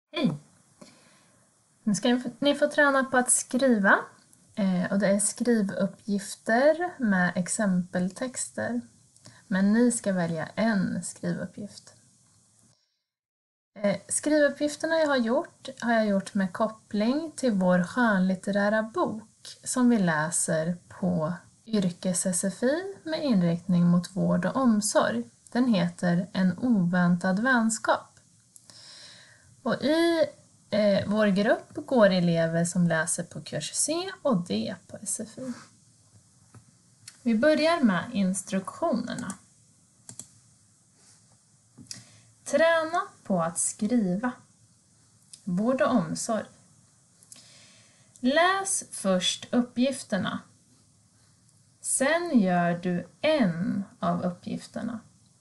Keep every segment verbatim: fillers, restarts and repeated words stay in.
Hej! Nu ska ni få träna på att skriva och det är skrivuppgifter med exempeltexter. Men ni ska välja en skrivuppgift. Skrivuppgifterna jag har gjort har jag gjort med koppling till vår skönlitterära bok som vi läser på yrkes-S F I med inriktning mot vård och omsorg. Den heter En oväntad vänskap. Och i eh, vår grupp går elever som läser på kurs C och D på S F I. Vi börjar med instruktionerna. Träna på att skriva. Vård och omsorg. Läs först uppgifterna. Sen gör du en av uppgifterna.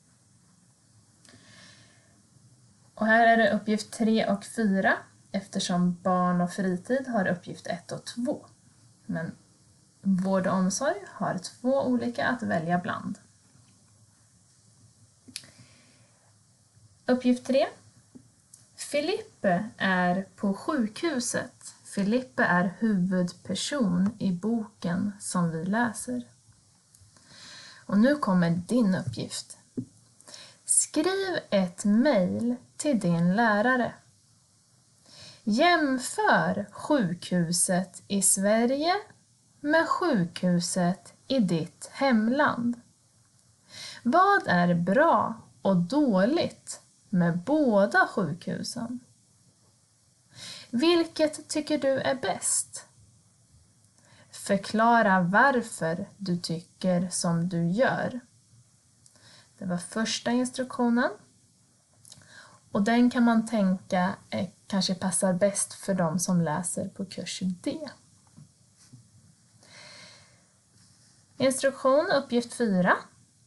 Och här är det uppgift tre och fyra eftersom barn och fritid har uppgift ett och två. Men vård och omsorg har två olika att välja bland. Uppgift tre. Filippe är på sjukhuset. Filippe är huvudperson i boken som vi läser. Och nu kommer din uppgift. Skriv ett mejl till din lärare. Jämför sjukhuset i Sverige med sjukhuset i ditt hemland. Vad är bra och dåligt med båda sjukhusen? Vilket tycker du är bäst? Förklara varför du tycker som du gör. Det var första instruktionen. Och den kan man tänka eh, kanske passar bäst för de som läser på kurs D. Instruktion uppgift fyra.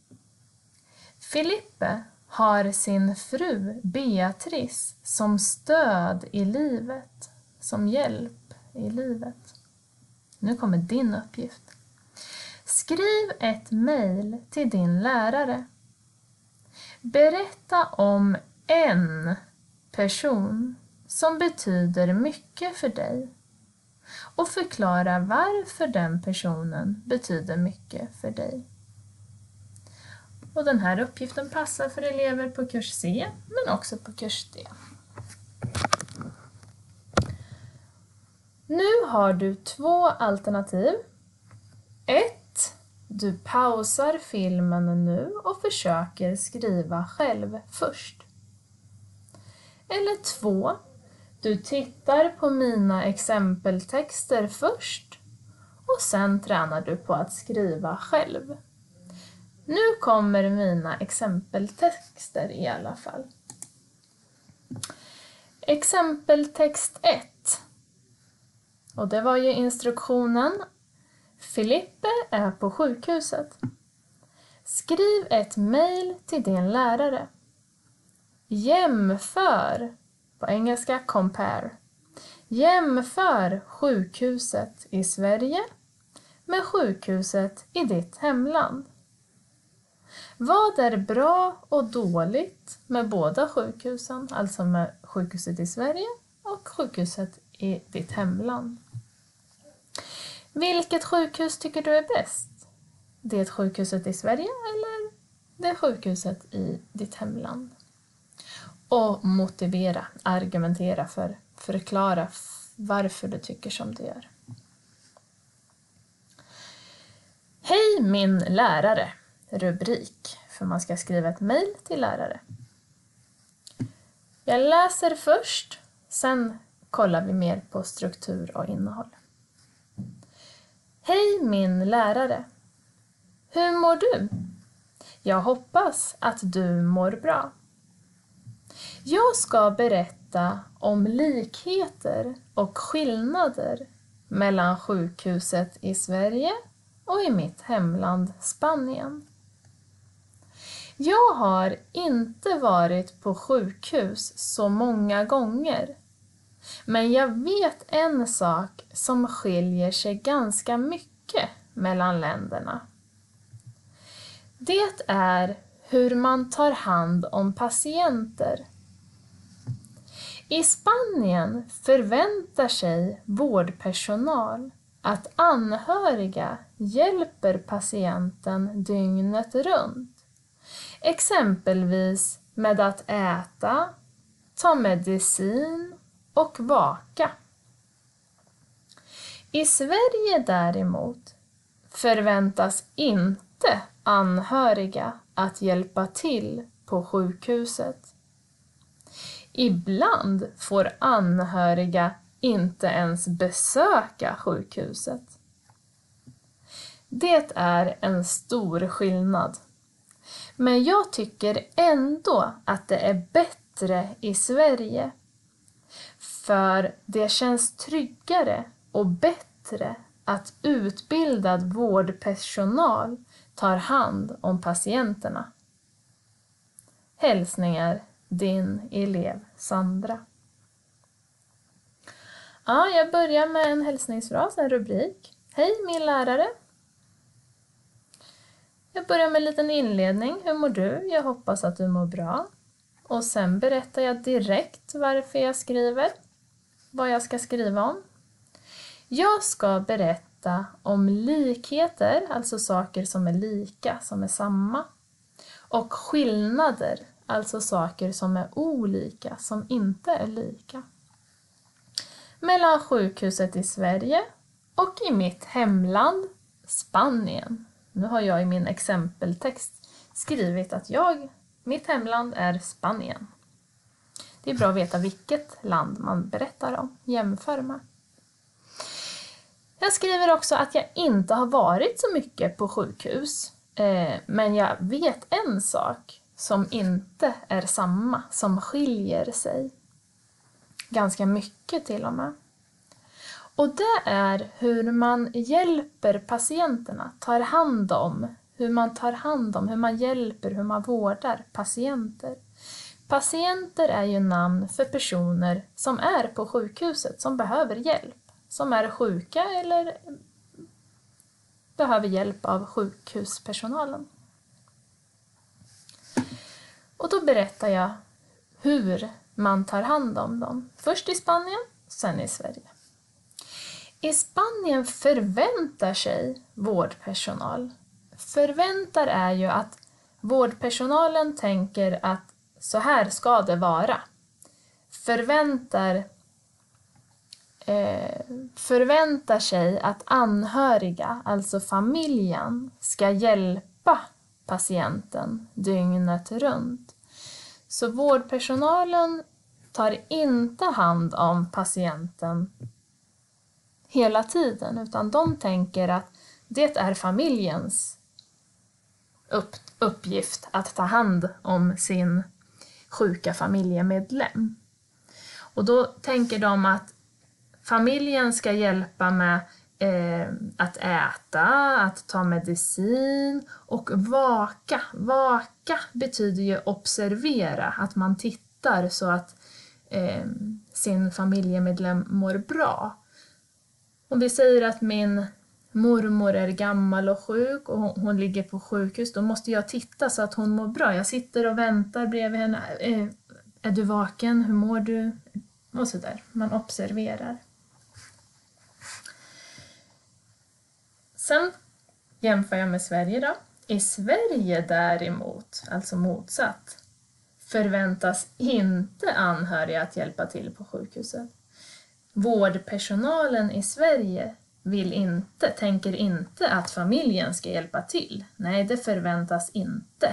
Filippe har sin fru Beatrice som stöd i livet, som hjälp i livet. Nu kommer din uppgift. Skriv ett mejl till din lärare. Berätta om en person som betyder mycket för dig och förklara varför den personen betyder mycket för dig. Och den här uppgiften passar för elever på kurs C men också på kurs D. Nu har du två alternativ. ett. Du pausar filmen nu och försöker skriva själv först. Eller två. Du tittar på mina exempeltexter först och sen tränar du på att skriva själv. Nu kommer mina exempeltexter i alla fall. Exempeltext ett. Och det var ju instruktionen. Filippe är på sjukhuset. Skriv ett mejl till din lärare. Jämför, på engelska compare. Jämför sjukhuset i Sverige med sjukhuset i ditt hemland. Vad är bra och dåligt med båda sjukhusen, alltså med sjukhuset i Sverige och sjukhuset i ditt hemland? Vilket sjukhus tycker du är bäst? Det sjukhuset i Sverige eller det sjukhuset i ditt hemland? Och motivera, argumentera för, förklara varför du tycker som du gör. Hej min lärare, rubrik, för man ska skriva ett mejl till lärare. Jag läser först, sen kollar vi mer på struktur och innehåll. Hej min lärare. Hur mår du? Jag hoppas att du mår bra. Jag ska berätta om likheter och skillnader mellan sjukhuset i Sverige och i mitt hemland Spanien. Jag har inte varit på sjukhus så många gånger. Men jag vet en sak som skiljer sig ganska mycket mellan länderna. Det är hur man tar hand om patienter. I Spanien förväntar sig vårdpersonal att anhöriga hjälper patienten dygnet runt. Exempelvis med att äta, ta medicin och vaka. I Sverige däremot förväntas inte anhöriga att hjälpa till på sjukhuset. Ibland får anhöriga inte ens besöka sjukhuset. Det är en stor skillnad. Men jag tycker ändå att det är bättre i Sverige. För det känns tryggare och bättre att utbildad vårdpersonal tar hand om patienterna. Hälsningar, din elev Sandra. Ja, jag börjar med en hälsningsfras, en rubrik. Hej min lärare. Jag börjar med en liten inledning. Hur mår du? Jag hoppas att du mår bra. Och sen berättar jag direkt varför jag skriver. Vad jag ska skriva om. Jag ska berätta om likheter, alltså saker som är lika, som är samma. Och skillnader, alltså saker som är olika, som inte är lika. Mellan sjukhuset i Sverige och i mitt hemland, Spanien. Nu har jag i min exempeltext skrivit att jag, mitt hemland är Spanien. Det är bra att veta vilket land man berättar om, jämför med. Jag skriver också att jag inte har varit så mycket på sjukhus. Eh, men jag vet en sak som inte är samma, som skiljer sig. Ganska mycket till och med. Och det är hur man hjälper patienterna, tar hand om, hur man tar hand om, hur man hjälper, hur man vårdar patienter. Patienter är ju namn för personer som är på sjukhuset, som behöver hjälp. Som är sjuka eller behöver hjälp av sjukhuspersonalen. Och då berättar jag hur man tar hand om dem. Först i Spanien, sen i Sverige. I Spanien förväntar sig vårdpersonal. Förväntar är ju att vårdpersonalen tänker att så här ska det vara. Förväntar, eh, förväntar sig att anhöriga, alltså familjen, ska hjälpa patienten dygnet runt. Så vårdpersonalen tar inte hand om patienten hela tiden, utan de tänker att det är familjens upp, uppgift att ta hand om sin sjuka familjemedlem. Och då tänker de att familjen ska hjälpa med eh, att äta, att ta medicin och vaka. Vaka betyder ju observera, att man tittar så att eh, sin familjemedlem mår bra. Om vi säger att min mormor är gammal och sjuk och hon, hon ligger på sjukhus, då måste jag titta så att hon mår bra. Jag sitter och väntar bredvid henne. Är, är du vaken? Hur mår du? Och så där. Man observerar. Sen jämför jag med Sverige då. I Sverige däremot, alltså motsatt, förväntas inte anhöriga att hjälpa till på sjukhuset. Vårdpersonalen i Sverige vill inte, tänker inte att familjen ska hjälpa till. Nej, det förväntas inte.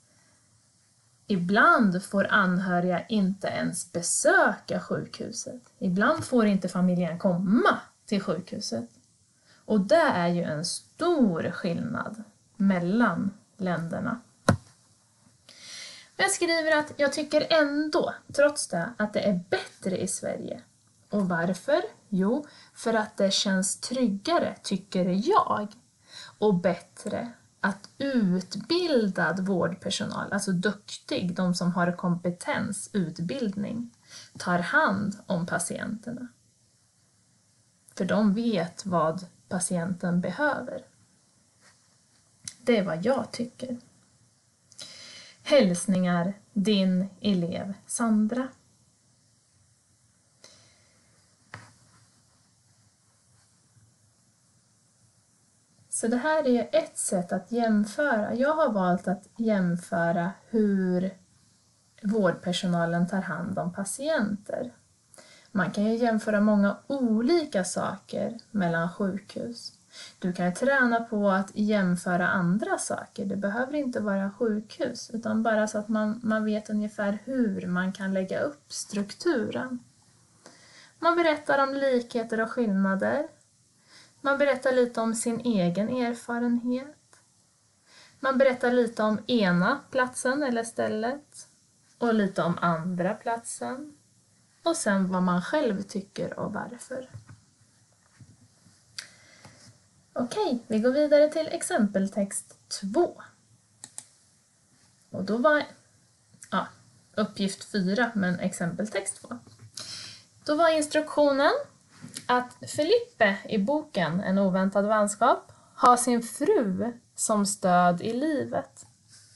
Ibland får anhöriga inte ens besöka sjukhuset. Ibland får inte familjen komma till sjukhuset. Och det är ju en stor skillnad mellan länderna. Men jag skriver att jag tycker ändå, trots det, att det är bättre i Sverige. Och varför? Jo, för att det känns tryggare, tycker jag. Och bättre att utbildad vårdpersonal, alltså duktig, de som har kompetens, utbildning, tar hand om patienterna. För de vet vad patienten behöver. Det är vad jag tycker. Hälsningar, din elev Sandra. Så det här är ett sätt att jämföra. Jag har valt att jämföra hur vårdpersonalen tar hand om patienter. Man kan ju jämföra många olika saker mellan sjukhus. Du kan träna på att jämföra andra saker. Det behöver inte vara sjukhus, utan bara så att man, man vet ungefär hur man kan lägga upp strukturen. Man berättar om likheter och skillnader. Man berättar lite om sin egen erfarenhet. Man berättar lite om ena platsen eller stället. Och lite om andra platsen. Och sen vad man själv tycker och varför. Okej, vi går vidare till exempeltext två. Och då var ja, uppgift fyra, men exempeltext två. Då var instruktionen att Felipe i boken En oväntad vänskap har sin fru som stöd i livet.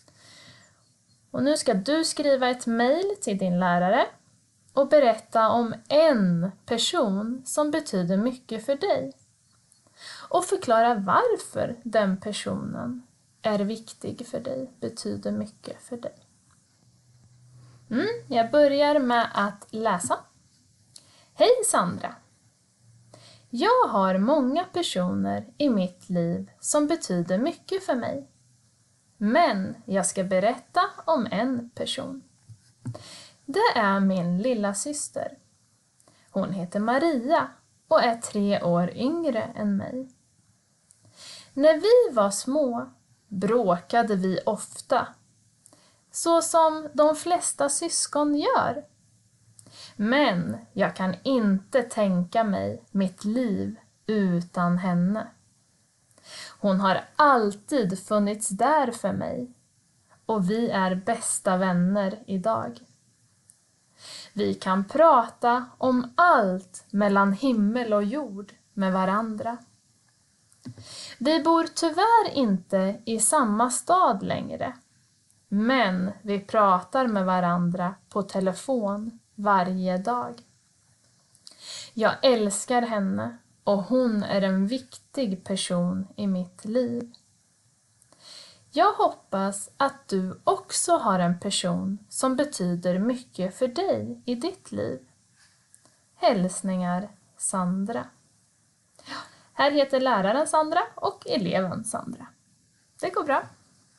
Och nu ska du skriva ett mejl till din lärare och berätta om en person som betyder mycket för dig. Och förklara varför den personen är viktig för dig, betyder mycket för dig. Mm, jag börjar med att läsa. Hej Sandra! Jag har många personer i mitt liv som betyder mycket för mig. Men jag ska berätta om en person. Det är min lilla syster. Hon heter Maria och är tre år yngre än mig. När vi var små bråkade vi ofta, så som de flesta syskon gör. Men jag kan inte tänka mig mitt liv utan henne. Hon har alltid funnits där för mig och vi är bästa vänner idag. Vi kan prata om allt mellan himmel och jord med varandra. Vi bor tyvärr inte i samma stad längre, men vi pratar med varandra på telefon varje dag. Jag älskar henne och hon är en viktig person i mitt liv. Jag hoppas att du också har en person som betyder mycket för dig i ditt liv. Hälsningar Sandra. Här heter läraren Sandra och eleven Sandra. Det går bra.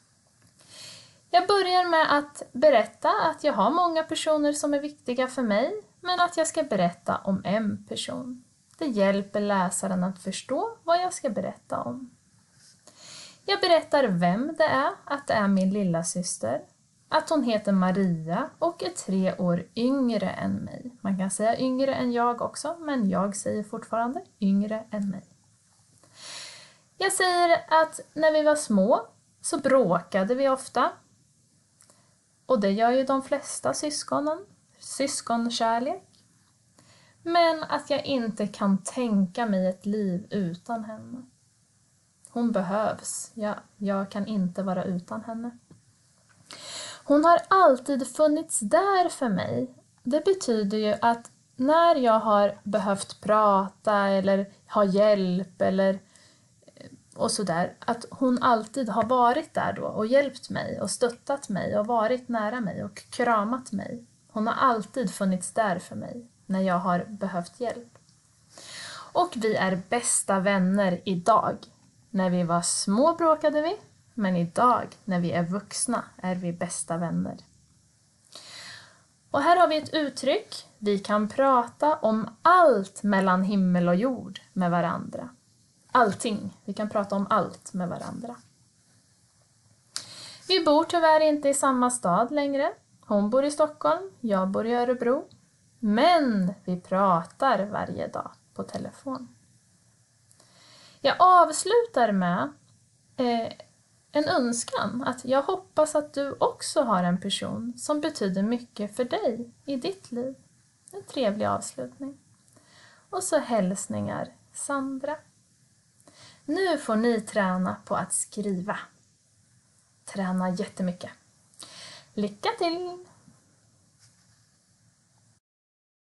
Jag börjar med att berätta att jag har många personer som är viktiga för mig, men att jag ska berätta om en person. Det hjälper läsaren att förstå vad jag ska berätta om. Jag berättar vem det är, att det är min lilla syster, att hon heter Maria och är tre år yngre än mig. Man kan säga yngre än jag också, men jag säger fortfarande yngre än mig. Jag säger att när vi var små så bråkade vi ofta. Och det gör ju de flesta syskonen, syskonkärlek. Men att jag inte kan tänka mig ett liv utan henne. Hon behövs, jag, jag kan inte vara utan henne. Hon har alltid funnits där för mig. Det betyder ju att när jag har behövt prata eller ha hjälp eller och sådär, att hon alltid har varit där då och hjälpt mig och stöttat mig och varit nära mig och kramat mig. Hon har alltid funnits där för mig när jag har behövt hjälp. Och vi är bästa vänner idag. När vi var små bråkade vi, men idag när vi är vuxna är vi bästa vänner. Och här har vi ett uttryck. Vi kan prata om allt mellan himmel och jord med varandra. Allting. Vi kan prata om allt med varandra. Vi bor tyvärr inte i samma stad längre. Hon bor i Stockholm, jag bor i Örebro. Men vi pratar varje dag på telefon. Jag avslutar med eh, en önskan att jag hoppas att du också har en person som betyder mycket för dig i ditt liv. En trevlig avslutning. Och så hälsningar Sandra. Nu får ni träna på att skriva. Träna jättemycket. Lycka till!